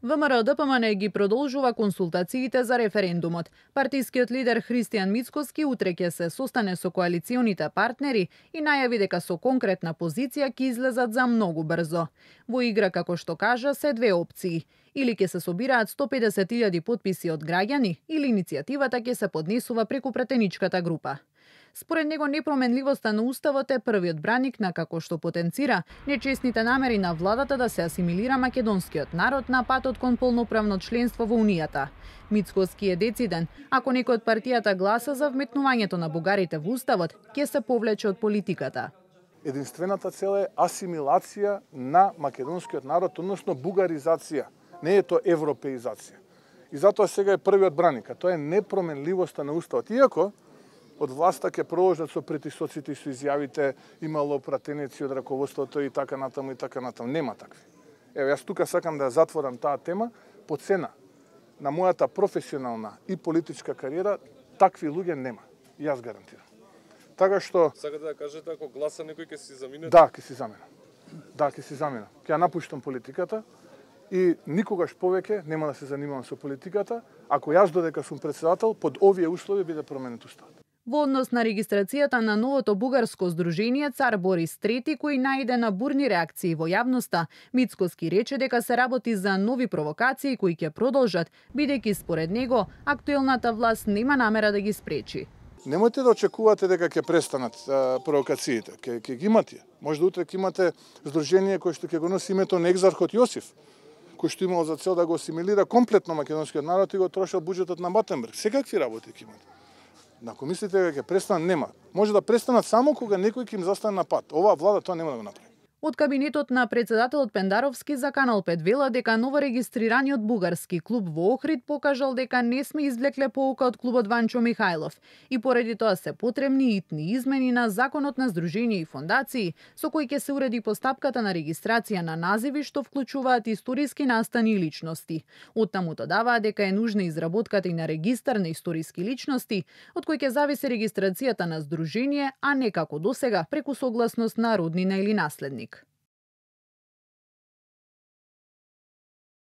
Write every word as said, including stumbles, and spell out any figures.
ВМРО-ДПМН ги продолжува консултациите за референдумот. Партискиот лидер Христијан Мицкоски утре ќе се состане со коалиционите партнери и најави дека со конкретна позиција ќе излезат за многу брзо. Во игра, како што кажа, се две опции. Или ќе се собираат сто и педесет илјади потписи од граѓани, или иницијативата ќе се поднесува преку претеничката група. Според него непроменливоста на уставот е првиот браник на, како што потенцира, нечесните намери на владата да се асимилира македонскиот народ на патот кон полноправно членство во Унијата. Мицкоски е дециден: ако некој од партијата гласа за вметнувањето на бугарите во уставот, ќе се повлече од политиката. Единствената цел е асимилација на македонскиот народ, односно бугаризација. Не е тоа европеизација. И затоа сега е првиот браник, а тоа е непроменливоста на уставот. Иако од власта ќе продолжат со притисоците и со изјавите, имало пратеници од раководството и така натаму и така натаму. Нема такви. Ево, јас тука сакам да затворам таа тема по цена на мојата професионална и политичка кариера, такви луѓе нема. И јас гарантирам. Така што сакате да кажете ако гласа некој ќе си замине? Да, ќе си замина. Да, ќе си замина. Ќе ја напуштам политиката и никогаш повеќе нема да се занимавам со политиката, ако јас додека сум председател под овие услови биде променет уставот. Во однос на регистрацијата на новото бугарско здружение Цар Борис трети, кој најде на бурни реакции во јавноста, Мицкоски рече дека се работи за нови провокации кои ќе продолжат, бидејќи според него актуелната власт нема намера да ги спречи. Немојте да очекувате дека ќе престанат а, провокациите, ќе ќе ги имате. Може да утре ќе имате здружение кој што ќе го носи името на екзархот Јосиф, кој што имал за цел да го асимилира комплетно македонскиот народ и го трошил буџетот на Батенберг. Секакви работи ќе имате. Ако мислите дека ќе престанат, нема. Може да престанат само кога некој ќе им застане на пат. Оваа влада тоа нема да го направи. Од кабинетот на председателот Пендаровски за Канал пет вела дека новорегистрираниот бугарски клуб во Охрид покажал дека не сме извлекле поука од клубот Ванчо Михајлов и поради тоа се потребни итни измени на законот на здруженија и фондации, со кои ќе се уреди постапката на регистрација на називи што вклучуваат историски настани и личности. Оттаму додаваа дека е нужна изработката и на регистар на историски личности, од кој ќе зависи регистрацијата на здружение, а не како досега преку согласност на роднина или наследник.